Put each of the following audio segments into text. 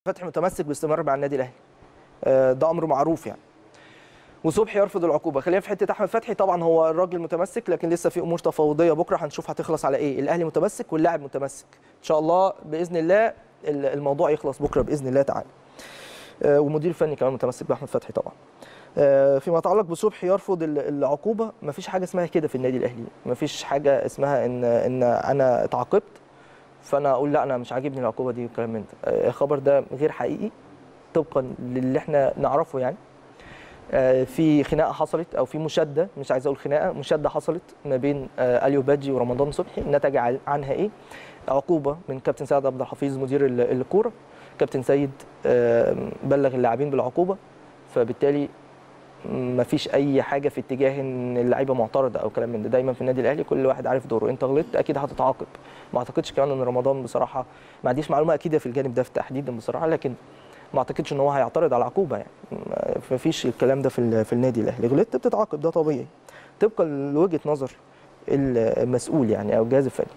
فتحي متمسك باستمرار مع النادي الاهلي. ده امر معروف يعني. وصبحي يرفض العقوبه. خلينا في حته احمد فتحي. طبعا هو الراجل متمسك، لكن لسه في امور تفاوضيه بكره هنشوف هتخلص على ايه. الاهلي متمسك واللاعب متمسك، ان شاء الله باذن الله الموضوع يخلص بكره باذن الله تعالى. ومدير الفني كمان متمسك باحمد فتحي طبعا. فيما يتعلق بصبحي يرفض العقوبه، مفيش حاجه اسمها كده في النادي الاهلي. مفيش حاجه اسمها ان انا اتعاقبت فانا اقول لا انا مش عاجبني العقوبه دي والكلام من ده. الخبر ده غير حقيقي طبقا للي احنا نعرفه يعني. في خناقه حصلت او في مشاده، مش عايز اقول خناقه، مشاده حصلت ما بين اليو بادجي ورمضان صبحي. نتج عنها ايه؟ عقوبه من كابتن سيد عبد الحفيظ مدير الكوره. كابتن سيد بلغ اللاعبين بالعقوبه، فبالتالي ما فيش اي حاجه في اتجاه ان اللعيبه معترضه او كلام من ده. دايما في النادي الاهلي كل واحد عارف دوره، انت غلطت اكيد هتتعاقب. ما اعتقدش كمان ان رمضان بصراحه، ما عنديش معلومه اكيده في الجانب ده تحديدا بصراحه، لكن ما اعتقدش ان هو هيعترض على عقوبه يعني. ما فيش الكلام ده في النادي الاهلي. غلطت بتتعاقب، ده طبيعي طبقا لوجهه نظر المسؤول يعني او الجهاز الفني.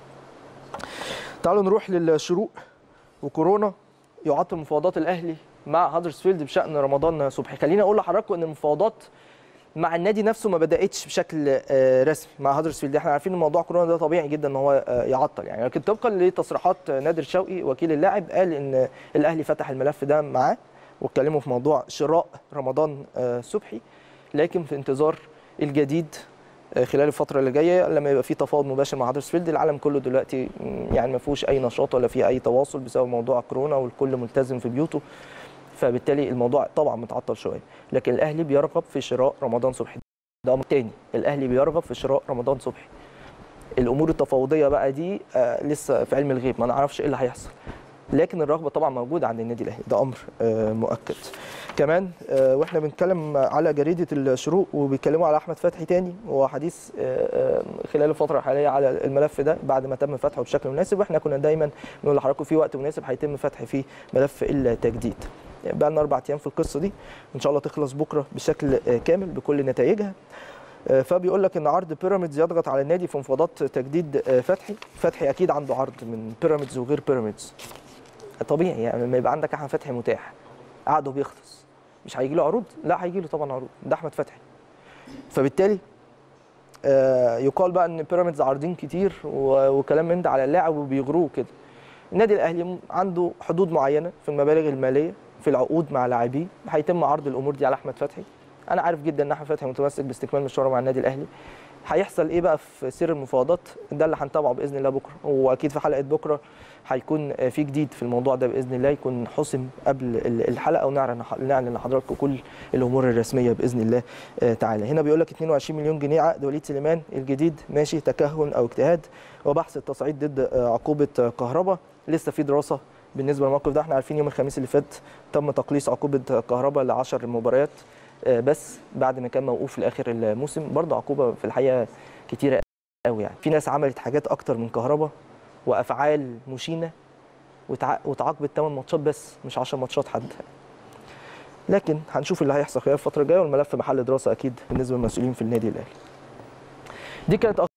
تعالوا نروح للشروق. وكورونا يعطل مفاوضات الاهلي مع هدرسفيلد بشان رمضان صبحي. خليني اقول لحضراتكم ان المفاوضات مع النادي نفسه ما بداتش بشكل رسمي مع هدرسفيلد. احنا عارفين ان موضوع كورونا ده طبيعي جدا ان هو يعطل يعني، لكن طبقا لتصريحات نادر شوقي وكيل اللاعب قال ان الاهلي فتح الملف ده معاه واتكلموا في موضوع شراء رمضان صبحي، لكن في انتظار الجديد خلال الفتره اللي جايه لما يبقى في تفاوض مباشر مع هدرسفيلد. العالم كله دلوقتي يعني ما فيهوش اي نشاط ولا في اي تواصل بسبب موضوع كورونا والكل ملتزم في بيوته، فبالتالي الموضوع طبعا متعطل شويه. لكن الاهلي بيرغب في شراء رمضان صبحي، ده امر تاني. الاهلي بيرغب في شراء رمضان صبحي. الامور التفاوضيه بقى دي لسه في علم الغيب، ما نعرفش ايه اللي هيحصل، لكن الرغبه طبعا موجوده عند النادي الاهلي، ده امر مؤكد. كمان واحنا بنتكلم على جريده الشروق وبيتكلموا على احمد فتحي تاني، وحديث خلال الفتره الحاليه على الملف ده بعد ما تم فتحه بشكل مناسب. واحنا كنا دايما بنقول لحضراتكم في وقت مناسب هيتم فتح فيه ملف التجديد. بقى لنا 4 ايام في القصه دي، ان شاء الله تخلص بكره بشكل كامل بكل نتائجها. فبيقول لك ان عرض بيراميدز يضغط على النادي في مفاوضات تجديد فتحي اكيد عنده عرض من بيراميدز وغير بيراميدز، طبيعي يعني لما يبقى عندك احمد فتحي متاح عقده بيخلص مش هيجي له عروض؟ لا هيجي له طبعا عروض، ده احمد فتحي. فبالتالي يقال بقى ان بيراميدز عارضين كتير وكلام من ده على اللاعب وبيغروه كده. النادي الاهلي عنده حدود معينه في المبالغ الماليه في العقود مع لاعبيه، هيتم عرض الامور دي على احمد فتحي. انا عارف جدا ان احمد فتحي متمسك باستكمال مشواره مع النادي الاهلي. هيحصل ايه بقى في سير المفاوضات ده اللي هنتابعه باذن الله بكره، واكيد في حلقه بكره هيكون في جديد في الموضوع ده باذن الله، يكون حسم قبل الحلقه ونعلن لحضراتكم كل الامور الرسميه باذن الله تعالى. هنا بيقول لك 22 مليون جنيه عقد وليد سليمان الجديد ماشي، تكهن او اجتهاد وبحث التصعيد ضد عقوبه كهربا. لسه في دراسه بالنسبه للموقف ده. احنا عارفين يوم الخميس اللي فات تم تقليص عقوبه كهربا ل 10 مباريات بس بعد ما كان موقوف في الاخر الموسم. برضه عقوبه في الحقيقه كتيره قوي يعني. في ناس عملت حاجات اكتر من كهربا وافعال مشينه وتعاقبت 8 ماتشات بس مش 10 ماتشات حد. لكن هنشوف اللي هيحصل خلال الفتره الجايه، والملف محل دراسه اكيد بالنسبه للمسؤولين في النادي الاهلي. دي كانت